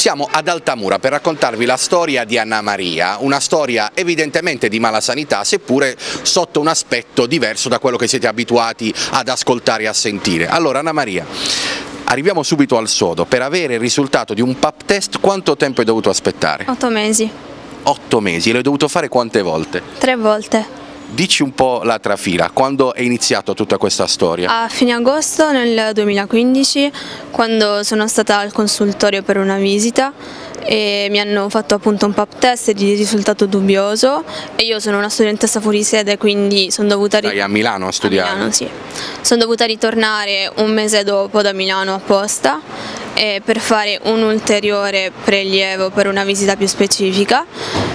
Siamo ad Altamura per raccontarvi la storia di Anna Maria, una storia evidentemente di mala sanità, seppure sotto un aspetto diverso da quello che siete abituati ad ascoltare e a sentire. Allora Anna Maria, arriviamo subito al sodo. Per avere il risultato di un pap test quanto tempo hai dovuto aspettare? 8 mesi. 8 mesi, l'hai dovuto fare quante volte? 3 volte. Dici un po' la trafila, quando è iniziata tutta questa storia? A fine agosto nel 2015, quando sono stata al consultorio per una visita e mi hanno fatto appunto un pap test di risultato dubbioso e io sono una studentessa fuori sede, quindi sono dovuta Stai a Milano a studiare? A Milano, sì. Sono dovuta ritornare un mese dopo da Milano apposta per fare un ulteriore prelievo per una visita più specifica.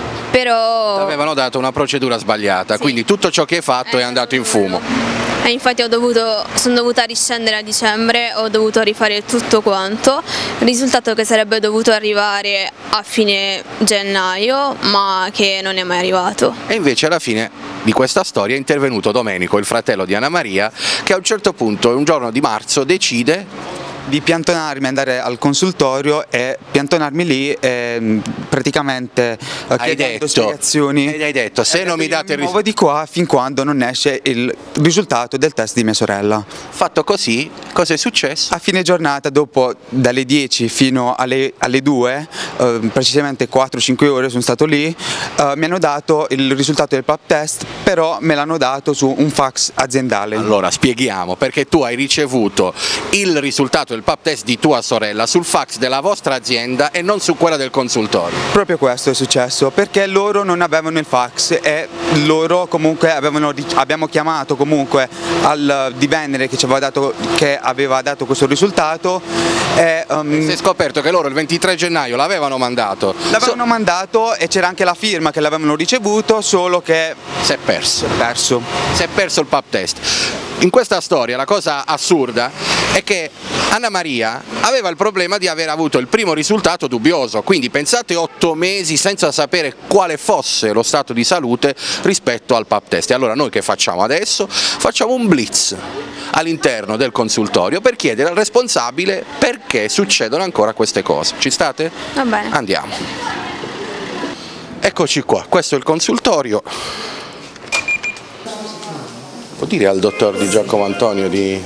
Però avevano dato una procedura sbagliata, sì. Quindi tutto ciò che hai fatto è andato in fumo. E infatti sono dovuta riscendere a dicembre, ho dovuto rifare tutto quanto, il risultato che sarebbe dovuto arrivare a fine gennaio, ma che non è mai arrivato. E invece alla fine di questa storia è intervenuto Domenico, il fratello di Anna Maria, che a un certo punto, un giorno di marzo, decide di piantonarmi, andare al consultorio e piantonarmi lì e praticamente chiedendo spiegazioni. E hai detto, se non mi date il risultato di qua fin quando non esce il risultato del test di mia sorella. Fatto così, cosa è successo? A fine giornata, dopo dalle 10 fino alle 2, precisamente 4-5 ore sono stato lì, mi hanno dato il risultato del pap test, però me l'hanno dato su un fax aziendale. Allora spieghiamo, perché tu hai ricevuto il risultato del pap test di tua sorella sul fax della vostra azienda e non su quella del consultorio. Proprio questo è successo, perché loro non avevano il fax e loro comunque abbiamo chiamato comunque al di Venere che aveva dato questo risultato e si è scoperto che loro il 23 gennaio l'avevano mandato. L'avevano mandato e c'era anche la firma che l'avevano ricevuto, solo che si è perso. Si è perso il pap test. In questa storia la cosa assurda è che Anna Maria aveva il problema di aver avuto il primo risultato dubbioso, quindi pensate 8 mesi senza sapere quale fosse lo stato di salute rispetto al pap test. E allora noi che facciamo adesso? Facciamo un blitz all'interno del consultorio per chiedere al responsabile perché succedono ancora queste cose. Ci state? Va bene. Andiamo. Eccoci qua, questo è il consultorio. Può dire al dottor Di Giacomo Antonio di...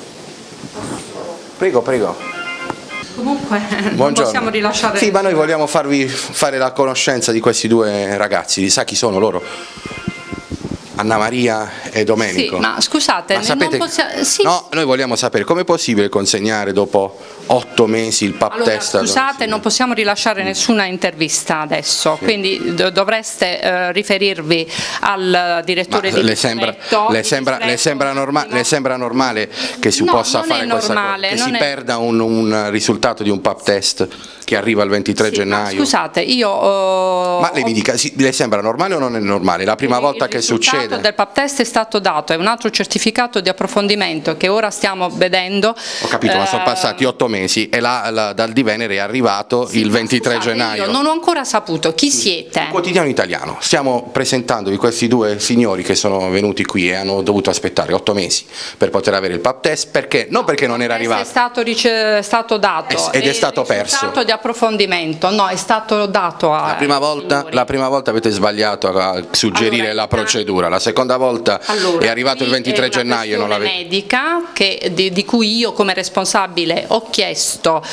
Prego. Comunque non possiamo rilasciare... Sì, ma noi vogliamo farvi fare la conoscenza di questi due ragazzi, sa chi sono loro? Anna Maria e Domenico. Sì, ma scusate, sì. No, noi vogliamo sapere com'è possibile consegnare dopo 8 mesi il pap test. Scusate, non possiamo rilasciare nessuna intervista adesso, sì. Quindi dovreste riferirvi al direttore di distretto. Le sembra normale che si possa fare questa cosa, che si perda un risultato di un pap test che arriva il 23 gennaio. Scusate, io... Ma lei mi dica, le sembra normale o non è normale? La prima volta che succede? Il risultato del pap test è stato dato, è un altro certificato di approfondimento che ora stiamo vedendo. Ho capito, ma sono passati 8 mesi e dal di Venere è arrivato il 23 gennaio. Io non ho ancora saputo chi siete. Quotidiano Italiano, stiamo presentandovi questi due signori che sono venuti qui e hanno dovuto aspettare 8 mesi per poter avere il pap test, perché non perché non era arrivato. È stato dato ed è stato perso. Di approfondimento, no, è stato dato a... La prima volta avete sbagliato a suggerire la procedura, la seconda volta è arrivato il 23 gennaio e non l'avete... medica di cui io come responsabile ho chiesto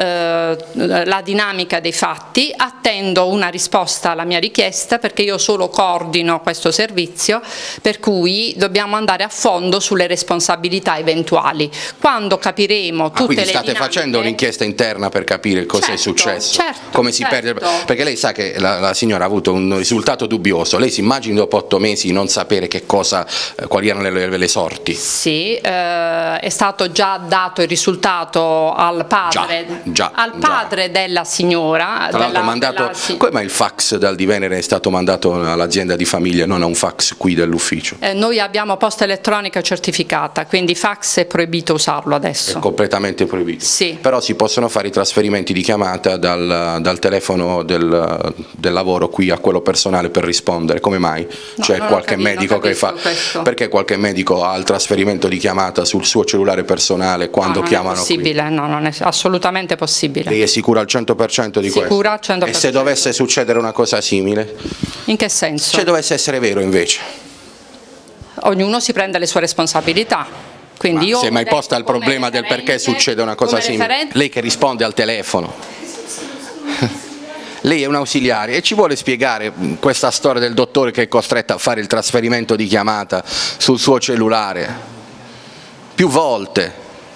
la dinamica dei fatti, attendo una risposta alla mia richiesta perché io solo coordino questo servizio, per cui dobbiamo andare a fondo sulle responsabilità eventuali. Quando capiremo tutte quindi le state dinamiche... facendo un'inchiesta interna per capire cosa è successo, come si perde, perché lei sa che la signora ha avuto un risultato dubbioso, lei si immagina dopo 8 mesi non sapere che cosa, quali erano le sorti? Sì, è stato già dato il risultato al padre, padre della signora. Tra l'altro come mai il fax dal di Venere è stato mandato all'azienda di famiglia, non a un fax qui dell'ufficio? Noi abbiamo posta elettronica certificata, quindi fax è proibito usarlo adesso. È completamente proibito? Sì. Però si possono fare i trasferimenti di chiamata dal telefono del lavoro qui a quello personale per rispondere, come mai? C'è qualche medico che fa, perché qualche medico ha il trasferimento di chiamata sul suo cellulare personale quando chiamano? Non è possibile, no, non è assolutamente possibile. Lei è sicura al 100% di questo? Sicura al 100%. E se dovesse succedere una cosa simile? In che senso? Se dovesse essere vero invece? Ognuno si prende le sue responsabilità. Quindi io si è mai posta il problema del perché succede una cosa simile? Lei che risponde al telefono, lei è un ausiliare e ci vuole spiegare questa storia del dottore che è costretto a fare il trasferimento di chiamata sul suo cellulare più volte?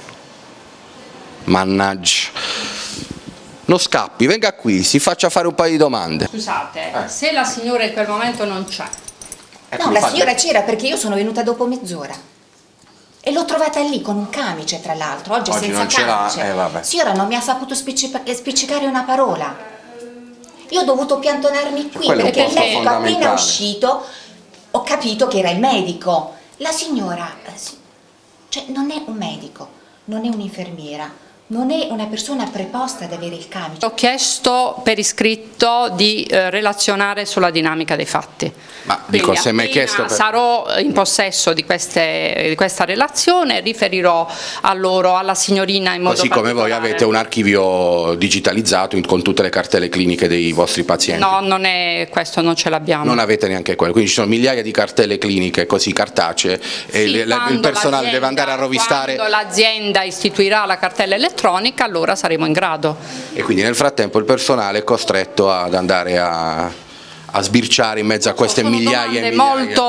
Mannaggia, non scappi, venga qui, si faccia fare un paio di domande. Scusate, se la signora in quel momento non c'è. No, la signora c'era perché io sono venuta dopo mezz'ora. E l'ho trovata lì con un camice, tra l'altro, oggi senza camice. Signora non mi ha saputo spiccicare una parola. Io ho dovuto piantonarmi qui perché il medico appena uscito ho capito che era il medico. La signora, cioè non è un medico, non è un'infermiera, non è una persona preposta ad avere il camice. Ho chiesto per iscritto di relazionare sulla dinamica dei fatti. Ma dico, se mi hai chiesto sarò in possesso di questa relazione, riferirò a loro, alla signorina in modo così come voi avete un archivio digitalizzato con tutte le cartelle cliniche dei vostri pazienti. No, non è questo, non ce l'abbiamo. Non avete neanche quello, quindi ci sono migliaia di cartelle cliniche così cartacee e il personale deve andare a rovistare. Quando l'azienda istituirà la cartella elettronica, allora saremo in grado. E quindi nel frattempo il personale è costretto ad andare a sbirciare in mezzo a queste migliaia e migliaia. Molto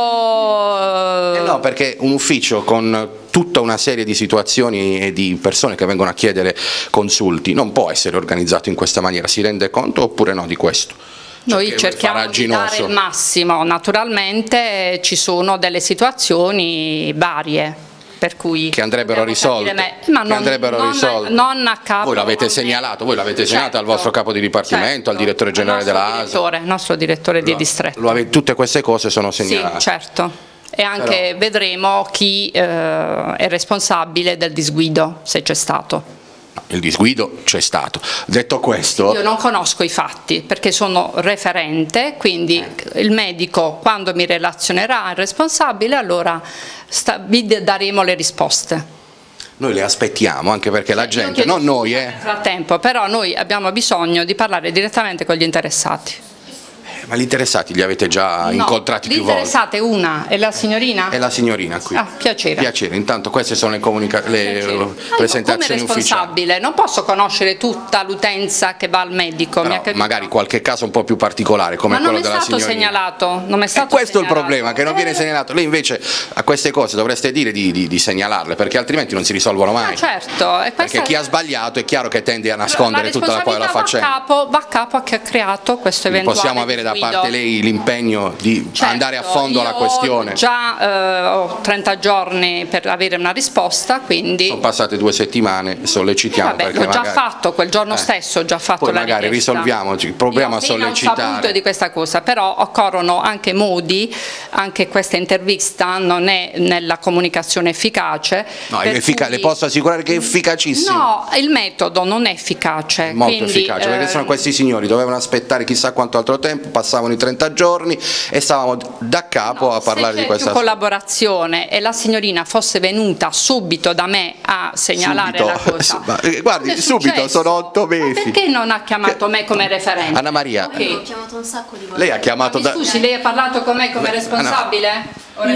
no, perché un ufficio con tutta una serie di situazioni e di persone che vengono a chiedere consulti non può essere organizzato in questa maniera. Si rende conto oppure no di questo? Noi cerchiamo di dare il massimo, naturalmente ci sono delle situazioni varie. Per cui che andrebbero risolte, non a capo. Voi l'avete segnalato, al vostro capo di dipartimento, al direttore generale della ASL. Il nostro direttore di distretto. Tutte queste cose sono segnalate. Sì, certo. E anche vedremo chi è responsabile del disguido, se c'è stato. Il disguido c'è stato. Detto questo, io non conosco i fatti perché sono referente, quindi il medico quando mi relazionerà al responsabile allora vi daremo le risposte. Noi le aspettiamo anche perché la gente, non noi nel frattempo, però noi abbiamo bisogno di parlare direttamente con gli interessati. Ma gli interessati li avete già incontrati più volte? L'interessata è una, è la signorina? È la signorina qui. Ah, piacere. Piacere, intanto queste sono le presentazioni come responsabile non posso conoscere tutta l'utenza che va al medico. Però, magari qualche caso un po' più particolare come quello della signorina. Non è stato questo è il problema, che non viene segnalato. Lei invece a queste cose dovreste dire di segnalarle, perché altrimenti non si risolvono mai. Certo. Perché chi ha sbagliato è chiaro che tende a nascondere tutta la faccenda. Va a capo a chi ha creato questo eventuale. Possiamo avere da parte lei l'impegno di andare a fondo alla questione? Già ho 30 giorni per avere una risposta, quindi sono passate 2 settimane, sollecitiamo. L'ho già fatto quel giorno stesso, ho già fatto poi la magari richiesta. risolviamoci, proviamo a sollecitare. Ho saputo di questa cosa, però occorrono anche modi, anche questa intervista non è nella comunicazione efficace. No, le posso assicurare che è efficacissimo. No, il metodo non è efficace. Molto efficace, perché sono questi signori dovevano aspettare chissà quanto altro tempo, passavano i 30 giorni e stavamo da capo a parlare di questa collaborazione e la signorina fosse venuta subito da me a segnalare la cosa. Guardi, subito, sono 8 mesi. Ma perché non ha chiamato me come referente? Anna Maria, io ho chiamato un sacco di volte. Lei ha chiamato scusi, lei ha parlato con me come responsabile?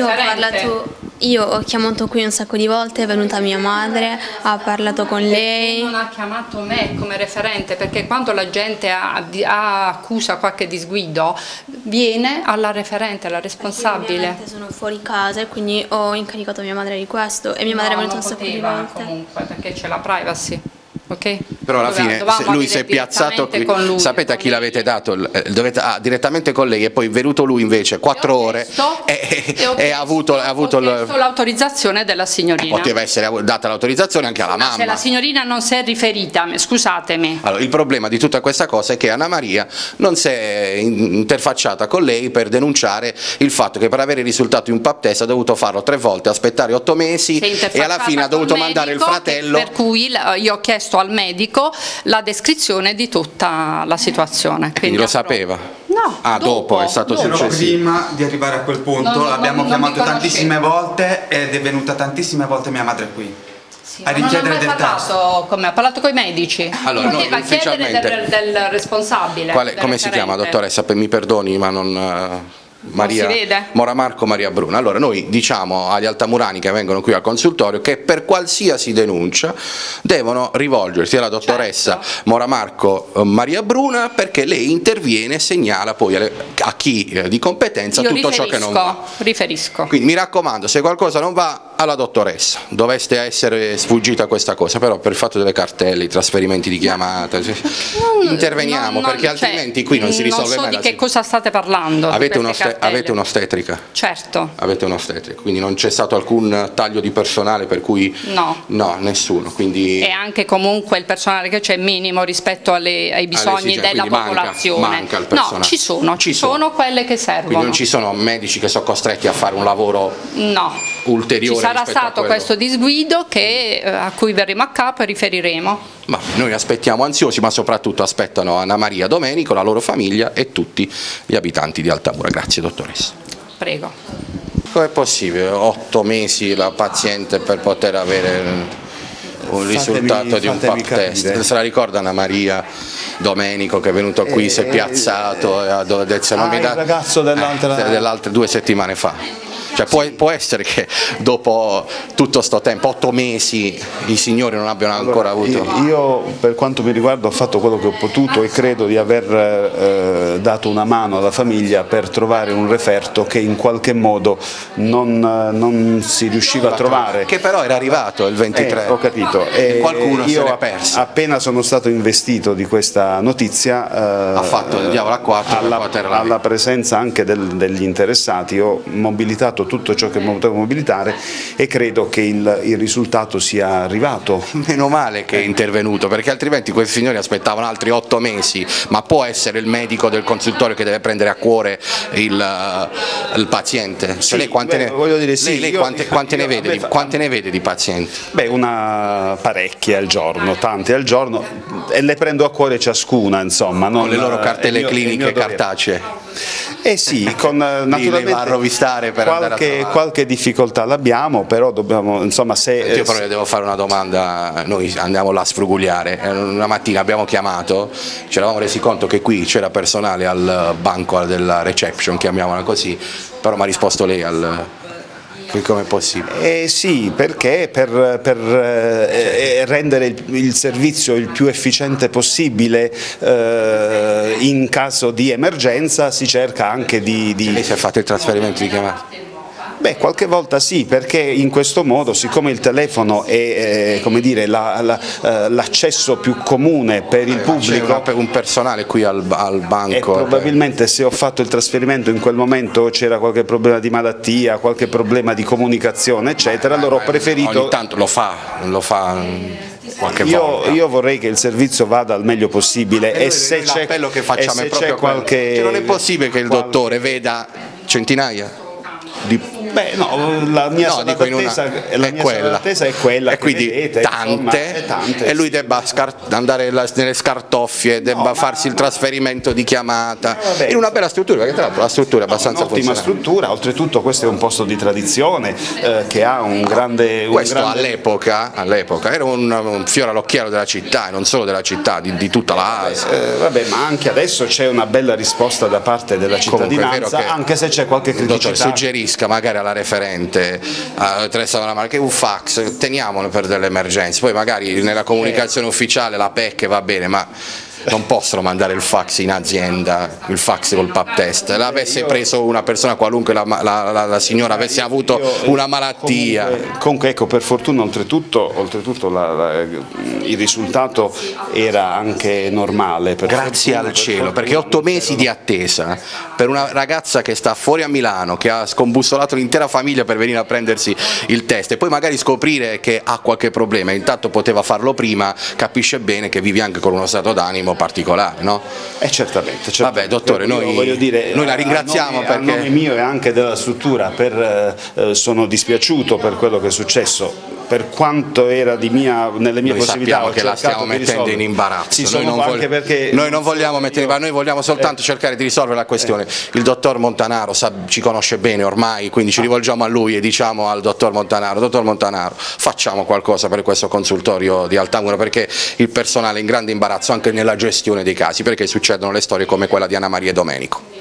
Io ho chiamato qui un sacco di volte, è venuta mia madre, ha parlato con lei. Non ha chiamato me come referente perché quando la gente accusa qualche disguido viene alla referente, alla responsabile. Sono fuori casa e quindi ho incaricato mia madre di questo e mia madre è venuta un sacco di volte. Comunque perché c'è la privacy. Okay. Però alla fine lui si è piazzato qui, sapete a chi l'avete dato? Direttamente con lei e poi venuto lui invece 4 ore e ha avuto l'autorizzazione della signorina. Poteva essere data l'autorizzazione anche alla mamma. Se la signorina non si è riferita, scusatemi. Allora, il problema di tutta questa cosa è che Anna Maria non si è interfacciata con lei per denunciare il fatto che per avere i risultati di un pap test ha dovuto farlo 3 volte, aspettare 8 mesi e alla fine ha dovuto mandare il fratello. Per cui io ho chiesto al medico la descrizione di tutta la situazione. Quindi lo sapeva? No, No, dopo è stato successivo. Prima di arrivare a quel punto l'abbiamo chiamato tantissime volte ed è venuta tantissime volte mia madre qui. Sì, a richiedere del test. Ha parlato con i medici. Allora, quindi va a chiedere del responsabile. Come si chiama, dottoressa? Mi perdoni, ma non... Maria, Mora Marco Maria Bruna. Allora noi diciamo agli altamurani che vengono qui al consultorio che per qualsiasi denuncia devono rivolgersi alla dottoressa Mora Marco Maria Bruna, perché lei interviene e segnala poi a chi di competenza tutto ciò che non va. Riferisco. Quindi mi raccomando, se qualcosa non va, alla dottoressa, doveste essere sfuggita questa cosa, però per il fatto delle cartelle, i trasferimenti di chiamata, interveniamo, perché altrimenti qui non si risolve mai. Non so di che cosa state parlando. Avete un'ostetrica? Certo. Avete un'ostetrica, quindi non c'è stato alcun taglio di personale per cui... No. No, nessuno. Quindi... E anche comunque il personale che c'è minimo rispetto ai bisogni della popolazione. Manca il personale. No, ci sono quelle che servono. Quindi non ci sono medici che sono costretti a fare un lavoro ulteriore. Ci sarà stato questo disguido a cui verremo a capo e riferiremo. Ma noi aspettiamo ansiosi, ma soprattutto aspettano Anna Maria, Domenico, la loro famiglia e tutti gli abitanti di Altamura. Grazie dottoressa. Prego. Com'è possibile 8 mesi la paziente per poter avere un risultato di un pap test? Se la ricorda Anna Maria, Domenico che è venuto qui, si è piazzato e ha detto il ragazzo dell'altre 2 settimane fa. Cioè può essere che dopo tutto sto tempo, 8 mesi, i signori non abbiano ancora avuto... Io per quanto mi riguarda ho fatto quello che ho potuto e credo di aver dato una mano alla famiglia per trovare un referto che in qualche modo non si riusciva a trovare. Che però era arrivato il 23. Ho capito. E qualcuno se l'è perso. Appena sono stato investito di questa notizia, ha fatto il diavolo a 4 alla presenza anche degli interessati, ho mobilitato tutto ciò che potevo mobilitare e credo che il risultato sia arrivato. Meno male che è intervenuto, perché altrimenti questi signori aspettavano altri 8 mesi, ma può essere il medico del consultorio che deve prendere a cuore il paziente? Sì, lei quante ne vede di pazienti? Beh, parecchie al giorno, tante al giorno, e le prendo a cuore ciascuna, insomma. Con le loro cartelle cliniche cartacee? Sì, naturalmente va a rovistare per qualche difficoltà l'abbiamo, però dobbiamo, insomma, Io però le devo fare una domanda, noi andiamo là a sfrugugliare, una mattina abbiamo chiamato, ci eravamo resi conto che qui c'era personale al banco della reception, chiamiamola così, però mi ha risposto lei come è possibile? Sì, perché per rendere il servizio il più efficiente possibile in caso di emergenza si cerca anche di... Lei si è fatto il trasferimento di chiamata? Beh, qualche volta sì, perché in questo modo, siccome il telefono è come dire, l'accesso più comune per il pubblico, c'è un personale qui al banco, e probabilmente se ho fatto il trasferimento in quel momento c'era qualche problema di malattia, qualche problema di comunicazione eccetera, allora ho preferito... Ogni tanto lo fa qualche volta. Io vorrei che il servizio vada al meglio possibile e se c'è l'appello che facciamo è proprio qualche... Che non è possibile che il dottore veda centinaia di... Beh, no, la mia sala d'attesa è quella e quindi vedete, tante, e lui debba andare nelle scartoffie, debba farsi il trasferimento di chiamata in una bella struttura, perché tra l'altro la struttura è abbastanza un'ottima struttura, oltretutto questo è un posto di tradizione che ha un grande... Questo all'epoca era un fiore all'occhiello della città, e non solo della città, di tutta l'Asia. Vabbè, ma anche adesso c'è una bella risposta da parte della cittadinanza, anche se c'è qualche criticità. Dottore, suggerisca magari alla referente Teresa Malamara che un fax teniamolo per delle emergenze, poi magari nella comunicazione ufficiale la PEC va bene, ma non possono mandare il fax in azienda, il fax col pap test. L'avesse preso una persona qualunque, la signora avesse avuto una malattia. Comunque ecco, per fortuna oltretutto il risultato era anche normale. Grazie al cielo, perché 8 mesi di attesa per una ragazza che sta fuori a Milano, che ha scombussolato l'intera famiglia per venire a prendersi il test e poi magari scoprire che ha qualche problema, intanto poteva farlo prima, capisce bene che vivi anche con uno stato d'animo particolare, no? Certamente. Vabbè, dottore, noi la ringraziamo a nome mio e anche della struttura, sono dispiaciuto per quello che è successo. per quanto era nelle mie possibilità, sappiamo che la stiamo mettendo in imbarazzo. Noi non vogliamo mettere in imbarazzo, noi vogliamo soltanto cercare di risolvere la questione. Il dottor Montanaro ci conosce bene ormai, quindi ci rivolgiamo a lui e diciamo al dottor Montanaro, facciamo qualcosa per questo consultorio di Altamura, perché il personale è in grande imbarazzo anche nella gestione dei casi, perché succedono le storie come quella di Anna Maria e Domenico.